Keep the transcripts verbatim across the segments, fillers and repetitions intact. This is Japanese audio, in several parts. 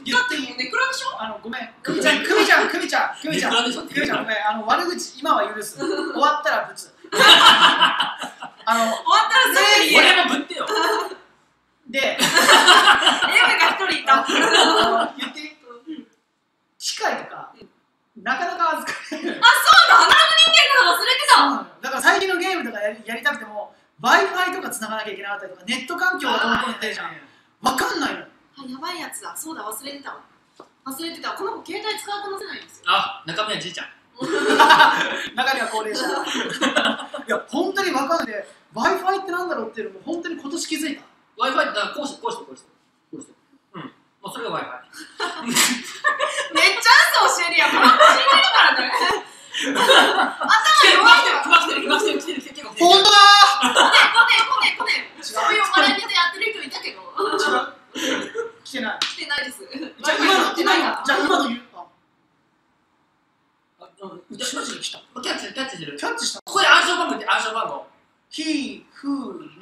言っていい？ネクラでしょ？あのごめん、久美ちゃん、久美ちゃん、久美ちゃん、久美ちゃん、久美ちゃん、ごめん、あの悪口今は許す。終わったらぶつ。あの終わったらすぐに。 俺もぶってよ。 で、エムが一人いた。言っていい？機械とかなかなか預かれない。あ、そうだ、アナログ人間なの忘れてた。だから最近のゲームとかやりやりたくても Wi-Fi とか繋がなきゃいけなかったりとかネット環境がどうこうってじゃん。わかんないの。あ、やばいやつだ。そうだ、忘れてたわ。忘れてた。この子携帯使うこなせないんですよ。あ、中身はじいちゃん。中身は高齢者。いや、本当にわかんないで Wi-Fi ってなんだろうっていうのも本当に今年気づいた。Wi-Fi ってこうしてこうしてこうしてこうして。うん。もうそれが Wi-Fi。めっちゃ嘘教えるやん。この子死んでるからね。頭弱いでは。来てる来てる来てる来てる来てる。本当だー。来ね来ね来ね来ね。そういう笑いネタやってる人いたけど。違う。来てない。来てないです。じゃあ今の今のじゃあ今の言うか。あ、うちの字に来た。キャッチキャッチしてる。キャッチした。ここで暗証番号って暗証番号。ひふみ。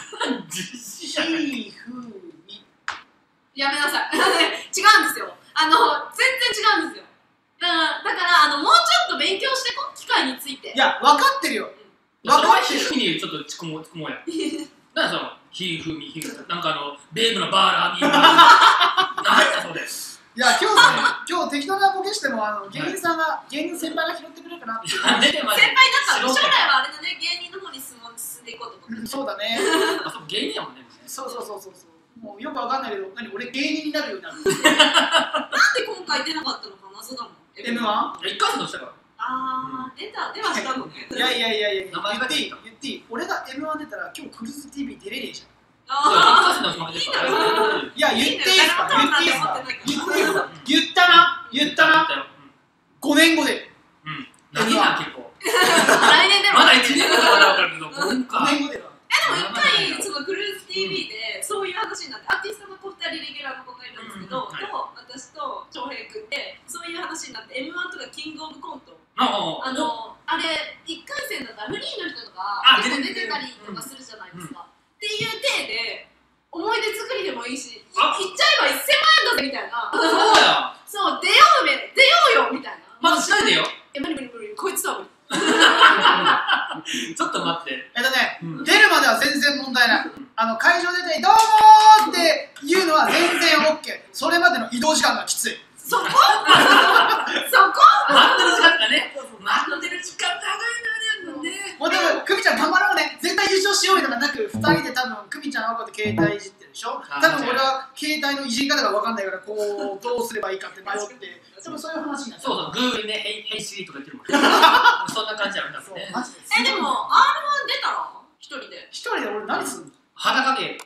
ひふみ。やめなさい。違うんですよ。あの全然違うんですよ。だからあのもうちょっと勉強してこ機械について。いや分かってるよ。分かってる。ひふにちょっと突っ込もう突っ込もうや。なんそのひふみひふなんかあのベーブのバーラーミー。なんだそれ。いや今日さ今日適当なボケしてもあの芸人さんが芸人先輩が拾ってくれるかなって。先輩だったら将来はあれだね芸人の方に進んでいこうと思って。そうだね。あそこ芸人やもんね。そうそうそうそうそう。もうよくわかんないけど何俺芸人になるようになる。なんで今回出なかったのか謎だもん。エムワン？ いっかいせんとしたから。あー出た出はしたのね。いやいやいやいや言っていい言っていい。俺が エムワン 出たら今日クルーズ ティービー 出れねえじゃん。ああ、いや、言っていいですか言っていいですか言っていいですか言ったな言ったなごねんごで。うん。何が結構。来年でも。まだいちねんごだから分かるけど、ごねんごで。え、でも一回、そのクルーズ ティービー でそういう話になって、アーティストの子ふたりレギュラーの子がいるんですけど、と、私と翔平君で、そういう話になって、エムワン とかキングオブコント。あの、あれ、いっかいせんだったらフリーの人とか出てたりとかするじゃないですか。っていう体で思い出作りでもいいし、行っちゃえばせんまんえんだぜみたいな。そうや。そう、出ようめ、出ようよみたいな。まずしないでよ。え、無理無理無理、こいつとは無理。ちょっと待って。えっとね、出るまでは全然問題ない。あの会場出てどうもーっていうのは全然オッケー。それまでの移動時間がきつい。そこ？そこ？待ってる時間がね。待ってる時間長いのね。もう多分久美ちゃん頑張ろうね。絶対優勝しようよとかなく、ふたりで多分久美ちゃんはこうやって携帯いじってるでしょ。多分俺は携帯のいじり方が分かんないからこうどうすればいいかって迷って。でもそういう話になって。そうそう、Google ね、ヘイヘイシリとか言ってるもん。そんな感じやるんだもんね。え、でも アールワン 出たら一人で。一人で俺何すんの？裸芸。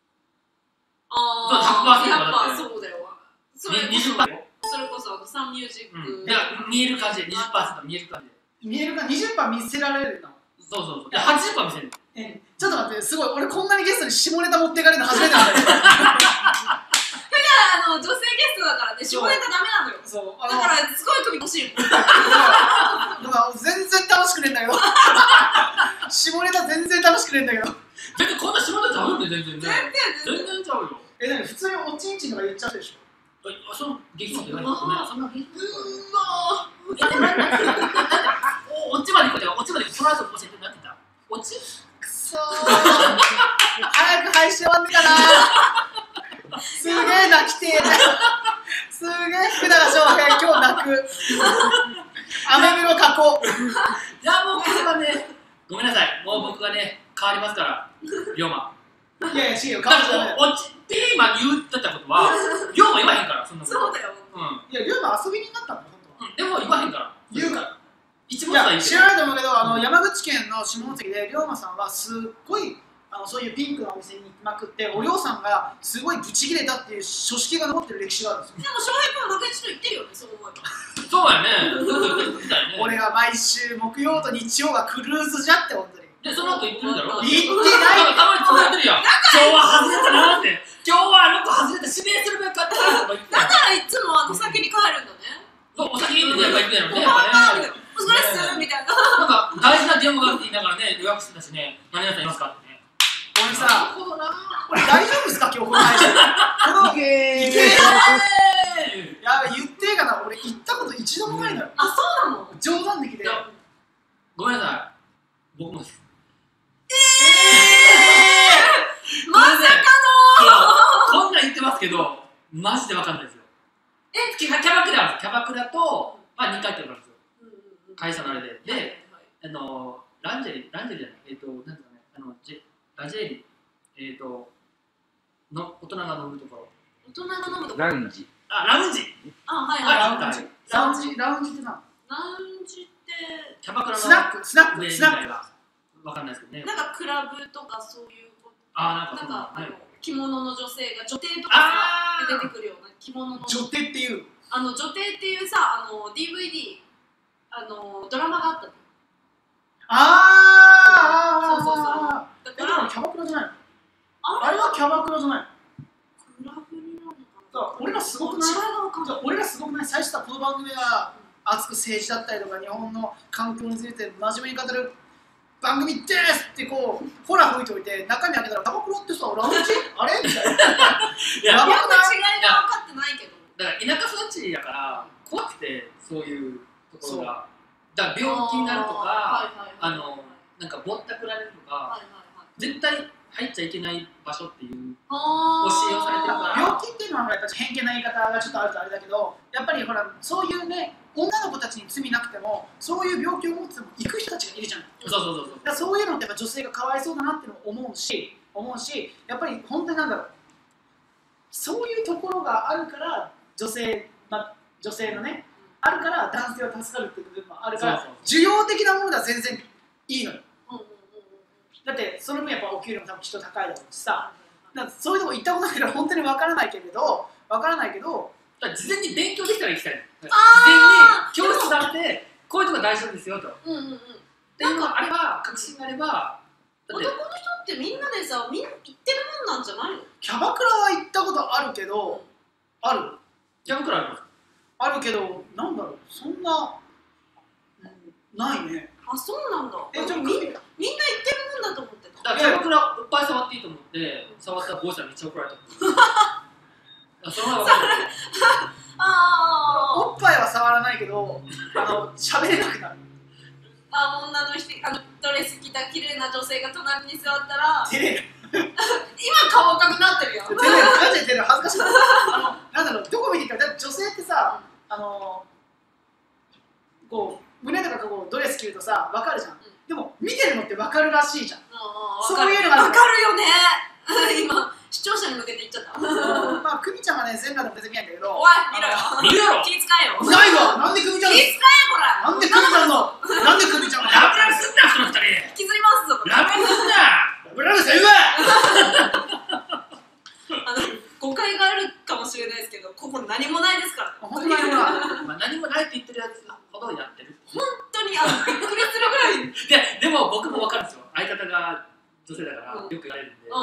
ああ、やっぱそうだよ。にじゅっパーセント。それこそサンミュージック。だから見える感じで にじゅっパーセント 見える感じで。見えるか にじゅっパーセント 見せられるの。そうそうそう。はちじゅっパーセント 見せる。ちょっと待って、すごい。俺こんなにゲストに下ネタ持っていかれるの初めてなんだよ。普段あの女性ゲストだからね、下ネタダメなのよ。そう。だからすごい首欲しいもん。だから全然楽しくねえんだけど。下ネタ全然楽しくねえんだけど。全然こんな下ネタちゃうよね、全然ね。全然全然ちゃうよ。え、なに普通におちんちんとか言っちゃうでしょ。あ、その激しいって何？ごめん、そんな激しい。うわー。お、オチまで行こうよ。オチまでその後教えて何て言った？オチ？くそー。早く配信終わんねえかなー。すげえ泣きてー。すげえ福永翔平今日泣く。アメブロ加工。じゃあもうこれはね、ごめんなさい。もう僕がね変わりますから龍馬。いやいや違うよ。変わるじゃない。オチピーマン言ってたことは龍馬言わへんからそんなこと。そうだよ。うん。いや龍馬遊び人になったんだ本当は。でも言わへんから。言うから。一番最初。知らないと思うけどあの山口県の下関で龍馬さんはすっごいあのそういうピンクのお店に行きまくってお龍さんがすごいブチ切れたっていう書式が残ってる歴史があるんですよ。でも翔平君はロケ地と言ってるよねそう思えば。そうやね。俺が毎週木曜と日曜がクルーズじゃって本当に。でその後言ってるだろ。言ってない。たまに伝えてるやん。今日は外れたなって。今日はあの子外れた指名するべきかったなとか言って。だからいつもあの先に帰るんだね。そうお先にってやっぱ言ってるよね。お疲れっすみたいな。なんか大事な電話があって言いながらね予約してたしね何々さんいますかってね。俺さ、俺大丈夫ですか今日この配信。このイケー僕もです。 えー、まさかのこんなん言ってますけど、マジでわかんないですよ。えキャバクラなんですよ。キャバクラと、まあにかいってことなんですよ。会社のあれで。で、あの、ランジェリー、ランジェリーじゃない、えっと、なんていうかね、あの、ジェラジェリー、えっと、の大人が飲むところ。 大人が飲むところ。 ラウンジ。 あ、ラウンジ。 あ、はいはい。 ラウンジ。ラウンジ、ラウンジって何？ ラウンジって、 キャバクラのスナック、スナック、スナック。 わかんないですけどね。 なんかクラブとかそういうこと。 あ、 なんか、あの、 ね、 着物の女性が女帝とかさ、出てくるような着物の。 女帝っていう。 あの、女帝っていうさ、あの、ディーブイディー、あの、ドラマがあったの。 ああ、 そうそうそう。 だからキャバクラじゃないの？あれはキャバクラじゃないの？ クラブになるのかな？俺らすごくない？俺らすごくない？最初はこの番組は熱く政治だったりとか日本の環境について真面目に語る番組ですってこうホラ吹いておいて中身開けたらキャバクラってさラウンジあれみたいな。 やばくない？違いが分かってないけど。 だから田舎育ちやから怖くてそういうところが。だから病気になるとか、あのなんかぼったくられるとか、絶対入っちゃいけない場所っていう教えをされてるから。 病気っていうのはやっぱり偏見な言い方がちょっとあるとあれだけど、やっぱりほらそういうね女の子たちに罪なくてもそういう病気を持っても行く人たちがいるじゃん。 そうそうそうそう。 だからそういうのってやっぱ女性がかわいそうだなっての思うし、思うし、やっぱり本当になんだろう。そういうところがあるから女性まあ女性のね。あるから男性は助かるっていう部分もあるから需要的なものでは全然いいのよ。だってその分やっぱお給料も多分きっと高いだろうしさ、だからそういうとこ行ったことないから本当にわからないけれどわからないけどだから事前に勉強できたら行きたいの。事前に教室があってこういうとこ大丈夫ですよと。 うんうんうん。 っていうのがあれば確信があれば男の人ってみんなでさみんな行ってるもんなんじゃないの？ キャバクラは行ったことあるけど、あるキャバクラあるんですか？ あるけど、なんだろう、そんな、うん、ないね。 あ、そうなんだ。 え、じゃあみんなみんな行ってるもんだと思ってた。 だからキャバクラいっぱい触っていいと思って、触ったらゴーさんめっちゃ怒られた。そのままあおっぱいは触らないけど、あの、喋れなくなる。 あ、女の人、あのドレス着た綺麗な女性が隣に座ったら、 照れる。 今顔赤くなってるよ。 照れる、マジで照れる、恥ずかしい。あの、なんだろう、どこ見ていいか、だって女性ってさ、あのこう胸とかこうドレス着るとさ分かるじゃん、うん、でも見てるのって分かるらしいじゃん、うん、そういうのが分かるよね今視聴者に向けて言っちゃったまあ久美ちゃんはね全裸でも別に見ないんだけどおい見ろよ見ろよ気遣えよないわなんで久美ちゃん気遣えこらなんで久美ちゃんのなんで久美ちゃんのラブラブすんなその二人引きずりますぞラブラブすんなラブラブせうわあの誤解があるかもしれないですけどここ何もないですから本当に何もないまあ何もないって言ってるやつほどやってる本当にあのびっくりするぐらいででも僕も分かるんですよ相方が女性だからよく言われるんで、うん、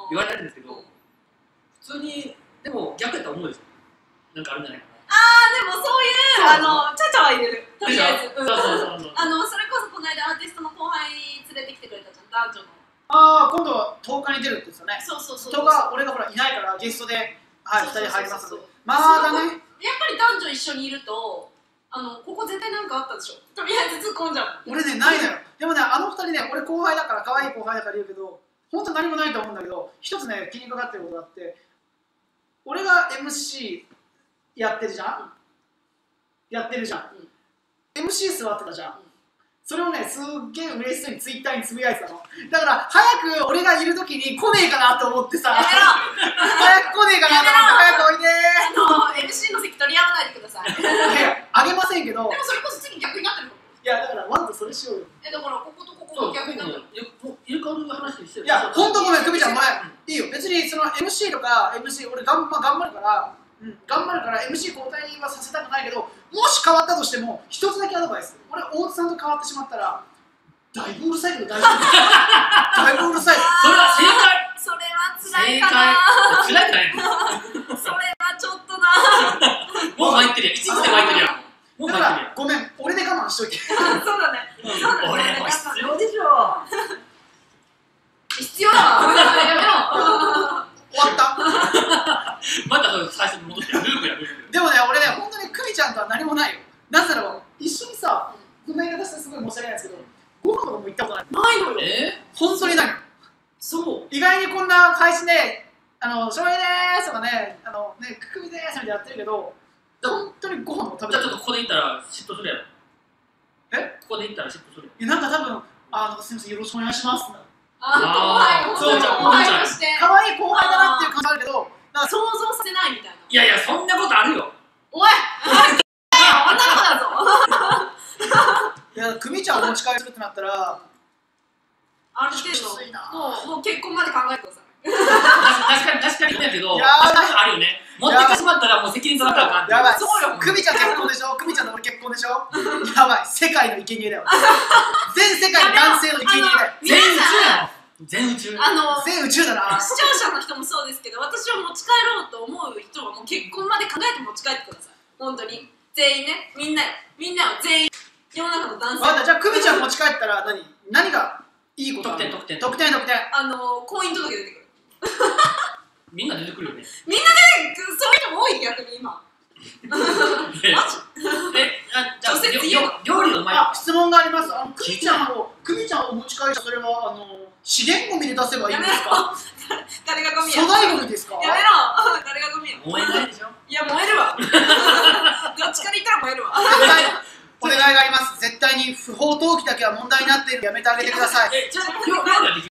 言われるんですけど、うん、普通にでも逆やったら思うでしょなんかあるんじゃないかなあーでもそういうあのちゃちゃは入れるとりあえずそうそうそうそうあのそれこそこの間アーティストの後輩連れてきてくれたじゃん男女のああ今度はとおかに出るって言ってたねそうそうそうとおか俺がほらいないからゲストではいふたり入りますのでまだねやっぱり男女一緒にいるとあのここ絶対なんかあったでしょとりあえず突っ込んじゃう俺ねないのよでもねあのふたりね俺後輩だから可愛い後輩だから言うけど本当何もないと思うんだけど一つね気にかかってることがあって俺が エムシー やってるじゃん、うん、やってるじゃん、うん、エムシー 座ってたじゃん、うん、それをねすっげえ嬉しそうにツイッターにつぶやいてたのだから早く俺がいる時に来ねえかなと思ってさやめろ早く来ねえかなと思って早くおいでーあの エムシー の席取り合わないでくださいいやあげませんけどでもそれこそ次逆になってるかもいやだからわざとそれしようよえだからこことここが逆になってる入れ替わる話してるいやほんとごめん久美ちゃんお前いいよ別にその エムシー とか エムシー 俺がん、まあ、頑張るからうん、頑張るから エムシー 交代はさせたくないけどもし変わったとしても一つだけアドバイス俺大津さんと変わってしまったらだいぶうるさいけど大丈夫だいぶうるさいそれは正解それは辛いかな正解辛いないそれはちょっとなもう参ってるやん一日で参ってるやんもうだからごめん俺で我慢しといてそうだね、うん、そうだね俺も必要でしょ必要だわやめろ終わったまた最初に戻ってループやループでもね俺ね本当に久美ちゃんとは何もないよなぜだろう一緒にさこんな言い方してすごい申し訳ないですけどご飯とかも行ったことないないね、あのね、くくみですみたいなやってるけど、本当にご飯を食べてる。 じゃあちょっとここで言ったら嫉妬するやろ。 えここで言ったら嫉妬する。 いや、なんか多分、あの、すみません、よろしくお願いします。 あ後輩、後輩として。 可愛い後輩だなっていう感じあるけど、 なんか想像させないみたいな。 いやいや、そんなことあるよ。 おい女の子だぞいや、久美ちゃんをお持ち帰りするってなったら、 ある程度、もう、もう結婚まで考えてください。 確かに、確かに言うんやけど、あるよね。持ってかしまったらもう責任取らなあかんって。 やばい。 そうよ。 久美ちゃん結婚でしょ、久美ちゃんと俺結婚でしょやばい。世界の生贄だよ。全世界の男性の生贄だよ。 全宇宙やろ。全宇宙。 あの、 全宇宙だな。 視聴者の人もそうですけど、私を持ち帰ろうと思う人はもう結婚まで考えて持ち帰ってください。本当に。全員ね。みんなよ。みんなよ。全員。世の中の男性。 分かった。じゃあ久美ちゃん持ち帰ったら何何がいいこと得点、得点。 得点、得点。 あの、婚姻届出てくる。 みんな出てくるよね。 みんなで、そういう人も多い逆に今。マジえ、あ、じゃあ、 女性って言うの料理うまい。 あ、質問があります。あの、久美ちゃんを、久美ちゃんをお持ち帰りしたそれは、あの、資源ゴミで出せばいいんですか？ 誰がゴミや。 粗大ゴミですか？ やめろ誰がゴミや。 燃えないでしょ？ いや、燃えるわ。どっちから言ったら燃えるわ。 お願いがあります。絶対に不法投棄だけは問題になっている。やめてあげてください。 え、ちょっと料理はできる。